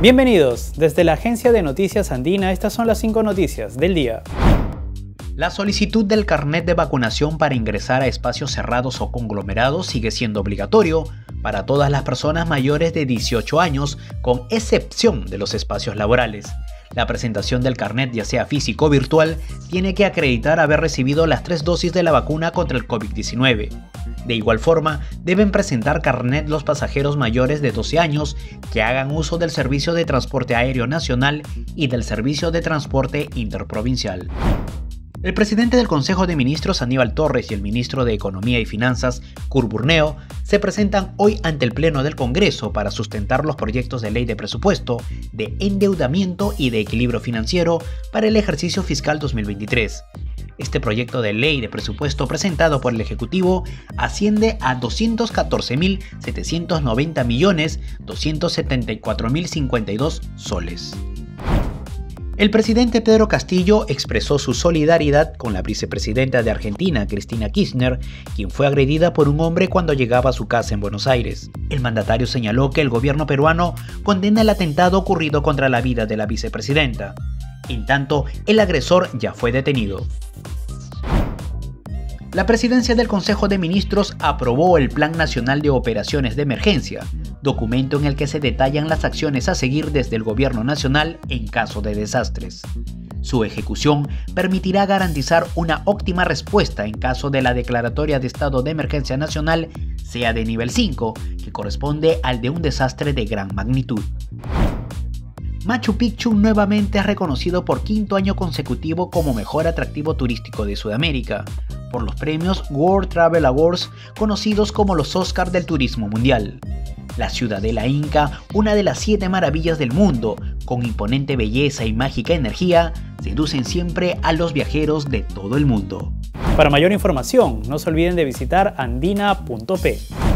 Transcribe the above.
Bienvenidos, desde la agencia de noticias Andina, estas son las 5 noticias del día. La solicitud del carnet de vacunación para ingresar a espacios cerrados o conglomerados sigue siendo obligatorio para todas las personas mayores de 18 años, con excepción de los espacios laborales. La presentación del carnet, ya sea físico o virtual, tiene que acreditar haber recibido las 3 dosis de la vacuna contra el COVID-19. De igual forma, deben presentar carnet los pasajeros mayores de 12 años que hagan uso del servicio de transporte aéreo nacional y del servicio de transporte interprovincial. El presidente del Consejo de Ministros, Aníbal Torres, y el ministro de Economía y Finanzas, Kurt Burneo, se presentan hoy ante el Pleno del Congreso para sustentar los proyectos de ley de presupuesto, de endeudamiento y de equilibrio financiero para el ejercicio fiscal 2023. Este proyecto de ley de presupuesto presentado por el Ejecutivo asciende a 214.790.274.052 soles. El presidente Pedro Castillo expresó su solidaridad con la vicepresidenta de Argentina, Cristina Kirchner, quien fue agredida por un hombre cuando llegaba a su casa en Buenos Aires. El mandatario señaló que el gobierno peruano condena el atentado ocurrido contra la vida de la vicepresidenta. En tanto, el agresor ya fue detenido. La presidencia del Consejo de Ministros aprobó el Plan Nacional de Operaciones de Emergencia, documento en el que se detallan las acciones a seguir desde el Gobierno Nacional en caso de desastres. Su ejecución permitirá garantizar una óptima respuesta en caso de la declaratoria de estado de emergencia nacional sea de nivel 5, que corresponde al de un desastre de gran magnitud. Machu Picchu nuevamente es reconocido por 5º año consecutivo como mejor atractivo turístico de Sudamérica, por los premios World Travel Awards, conocidos como los Oscars del turismo mundial. La ciudadela inca, una de las 7 maravillas del mundo, con imponente belleza y mágica energía, seducen siempre a los viajeros de todo el mundo. Para mayor información, no se olviden de visitar andina.p.